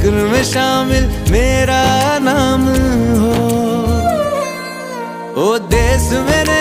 जिक्र में शामिल मेरा नाम हो। ओ देश मेरे